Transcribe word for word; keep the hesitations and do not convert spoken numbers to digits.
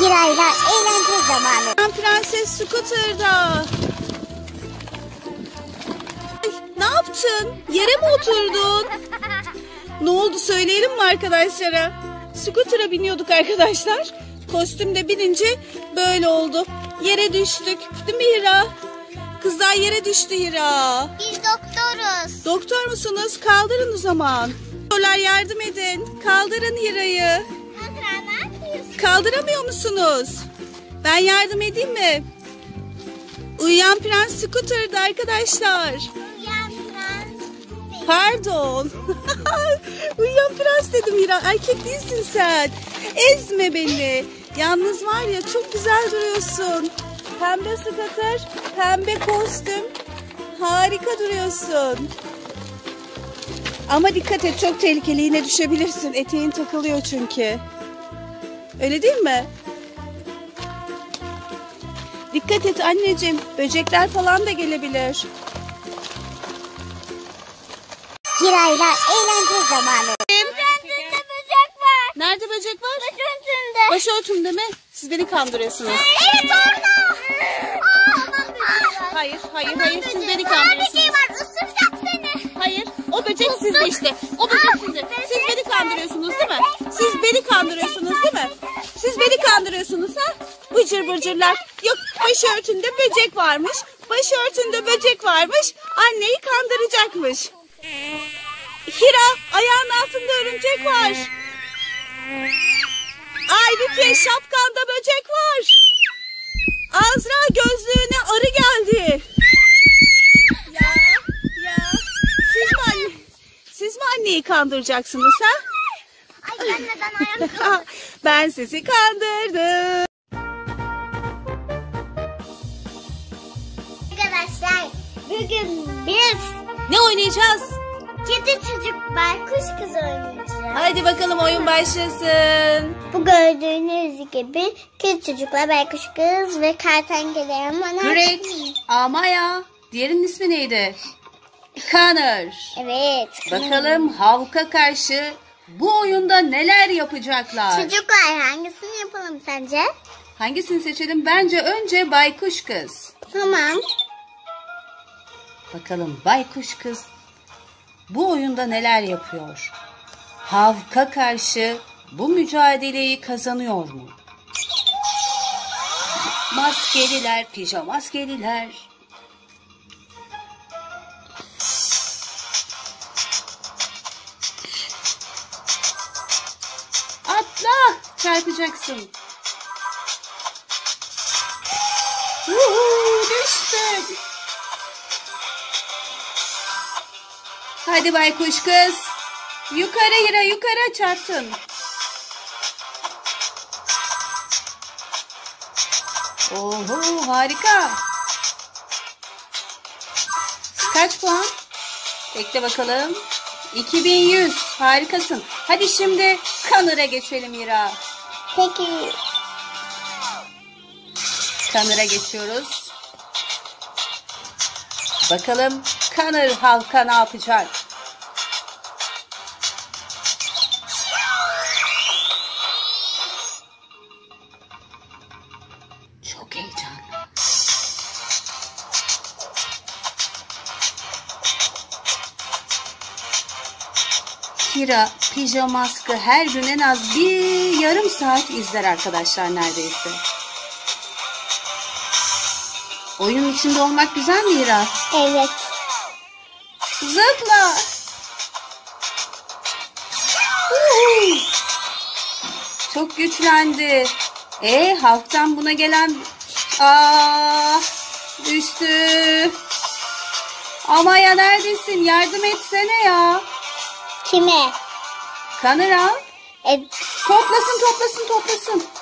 Hira'yla eğlence zamanı. Prenses Scooter'da. Ay, ne yaptın? Yere mi oturdun? Ne oldu söyleyelim mi arkadaşlara? Scooter'a biniyorduk arkadaşlar. Kostümde binince böyle oldu. Yere düştük. Değil mi Hira? Kızlar yere düştü Hira. Biz doktoruz. Doktor musunuz? Kaldırın o zaman. Doktorlar yardım edin. Kaldırın Hira'yı. Kaldıramıyor musunuz? Ben yardım edeyim mi? Uyuyan Prens Scooter'da arkadaşlar. Uyuyan prens. Pardon. Uyuyan Prens dedim Hira. Erkek değilsin sen. Ezme beni. Yalnız var ya çok güzel duruyorsun. Pembe scooter, pembe kostüm. Harika duruyorsun. Ama dikkat et, çok tehlikeli, yine düşebilirsin. Eteğin takılıyor çünkü. Öyle değil mi? Dikkat et anneciğim. Böcekler falan da gelebilir. Hira'yla eğlence zamanı. Başörtümde böcek var. Nerede böcek var? Başörtümde. Başörtümde mi? Siz beni kandırıyorsunuz. Evet orada. Hayır, hayır, hayır. Siz beni kandırıyorsunuz. Böceği var, ısıracak seni. Hayır, o böcek sizde işte. O böcek sizde. Siz beni kandırıyorsunuz değil mi? Siz beni kandırıyorsunuz değil mi? Siz beni kandırıyorsunuz ha? Bıcır bıcırlar. Yok, başörtünde böcek varmış. Başörtünde böcek varmış. Anneyi kandıracakmış. Hira, ayağın altında örümcek var. Aybüke, şapkanda böcek var. Azra, gözlüğüne arı geldi. Ya, ya. Siz mi anne? Siz mi anneyi kandıracaksınız ha? Ay ben neden ayağım Ben sizi kandırdım. Arkadaşlar bugün biz Ne oynayacağız? kedi çocuk baykuş kız oynayacağız. Hadi bakalım oyun başlasın. Bu gördüğünüz gibi kedi çocukla baykuş kız ve kertenkele ama Greg, Amaya. Diğerinin ismi neydi? Connor. Evet. Bakalım Havk'a karşı bu oyunda neler yapacaklar? Çocuklar hangisini yapalım sence? Hangisini seçelim? Bence önce Baykuş Kız. Tamam. Bakalım Baykuş Kız bu oyunda neler yapıyor? Havk'a karşı bu mücadeleyi kazanıyor mu? Maskeliler, pijamaskeliler. Atla, çarpacaksın. Uhu, düştüm. Hadi baykuş kız. Yukarı Hira, yukarı, çarptın. Oho, harika. Kaç puan? Bekle bakalım. iki bin yüz. Harikasın. Hadi şimdi Connor'a geçelim Hira. Peki. Connor'a geçiyoruz. Bakalım Connor halka ne yapacak? Çok heyecanlı. Hira pijamaskı her gün en az bir yarım saat izler arkadaşlar neredeyse. Oyunun içinde olmak güzel mi Hira? Evet. Zıpla. Uhu. Çok güçlendi. E halktan buna gelen aa düştü. Ama ya neredesin? Yardım etsene ya. Kime? Connor al. E, Toplasın toplasın toplasın.